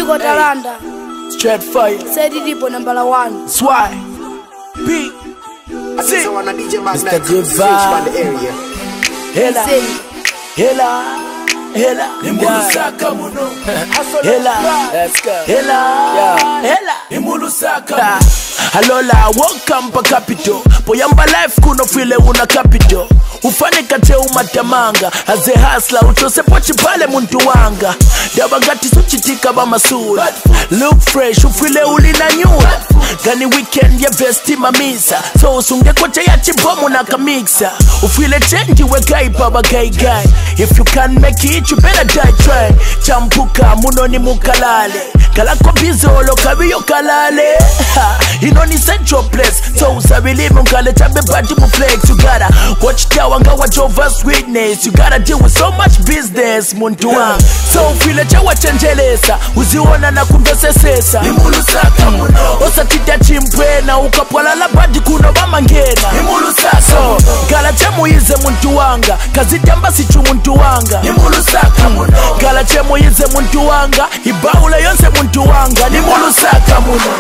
got Talanda. Straight fire. Said it deep on number one. Swag. B. C. Mr. Good Vibe. Hela. Hela. Hela. Imulusaka muno. Hela. Let's go. Hela. Hela. Imulusaka. Alola, welcome pa capital. Poyamba life kuno file una capital. Ufane kate umatamanga. As a hustler, uchose pochi pale muntu wanga. Dabangati suchitika ba masura. Look fresh, ufile ulina nyura. Gani weekend ya besti mamisa. So usunge kocha ya chibomu na kamixa. Ufile change we gai baba gai gai. If you can't make it, you better die try. Champuka muno ni mukalale. Kalako bizo olo kabiyo kalale. Inoni central place. So usabili mungale chabe bati mu flex. You gotta watch wanga wa Jehovah's Witness. You gotta deal with so much business muntu wanga. So ufile chawa chenjelesa. Uziona na kumvesesesa. Imulusaka muno. Osatita chimpwe na ukapwala labadi kuno bamangena. Imulusaka so gala chemu ize muntu wanga. Kazitamba sichu muntu wanga. Imulusaka muno. Gala chemu ize muntu wanga. Ibaula yonse muntu wanga. Imulusaka muno.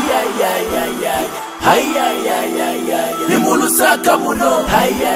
Imulusaka muno.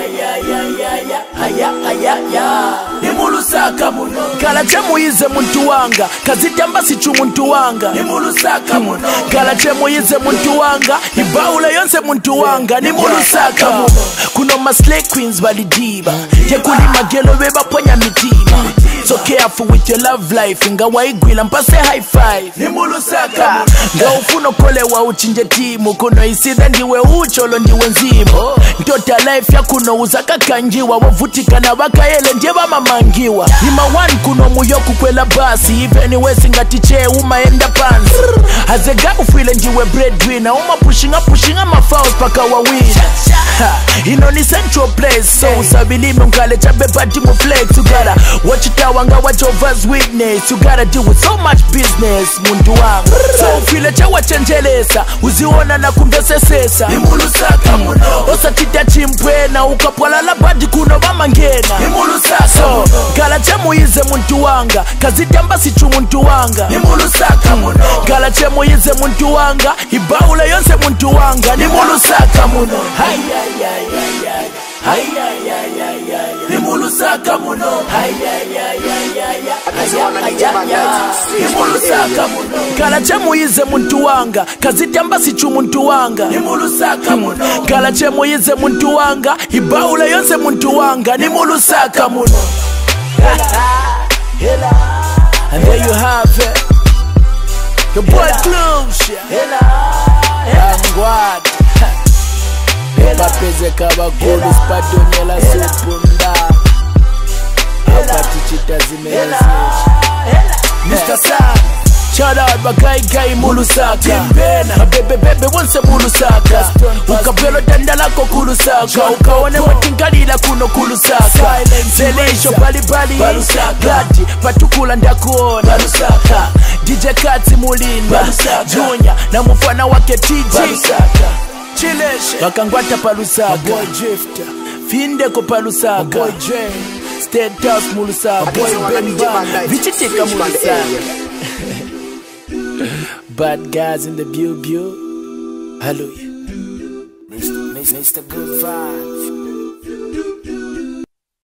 Imulusaka muno. Kala chemu ize muntu wanga. Kazitamba sichu muntu wanga. Imulusaka muno. Kala chemu ize muntu wanga. Ibaula yonse muntu wanga. Imulusaka muno. Kuno maslay queens balidiba. Yekuli magelo beba ponya mitima. So careful with your love life. Ingawa igwila mpase high five. Imulusaka nga ufuno kole wa uchinje timu. Kuno isida ndiwe ucholo ndiwe nzimo. Ntota life ya kuno uzaka kanjiwa. Wavutika na wakaele ndieba mamangiwa. Ima one kuno muyoku kwela basi. Even iwe singatiche umaenda pansi. Azega ufile ndiwe breadwinner. Uma pushinga mafouls paka wawina. Inoni central place. So usabilime mkale chabe pati mu flex. You gotta watch it out wanga wa Jehovah's Witness. You gotta deal with so much business muntu wanga. So ufile chawa chenjelesa. Uziona na kumvesesesa. Imulusaka muno. Osatita chimpwe na ukapwala labadi kuno bamangena. Imulusaka so gala chemu ize muntu wanga. Kazitamba sichu muntu wanga. Imulusaka muno. Gala chemu ize muntu wanga. Ibaula yonse muntu wanga. Imulusaka muno. Imulusaka muno. Imulusaka muno. Kala chemu ize muntu wanga. Kazitamba sichu muntu wanga. Imulusaka muno. Kala chemu ize muntu wanga. Ibaula yonse muntu wanga. Imulusaka muno. And there you have it. The boy Clumsh. Angwad. Papeze kabakulu spadonela supunda. Apati chita zimelezesha. Mr. Sam. Shout out bagai gai mulusaka. Bebe once mulusaka. Ukapelo dandala ko kulusaka. Ukaone watingalila kuno kulusaka. Selesho bali Gladi patukula ndakuona. DJ Katsi Mulinda Junior na mufana wake TJ Chileshe Wakangwata palusaka Boy Drifter Finde ko palusaka Boy J State House mulusaka Boy Bemba Vichitika mulusaka Bad guys in the Hallelujah. Mr. Good Vibe.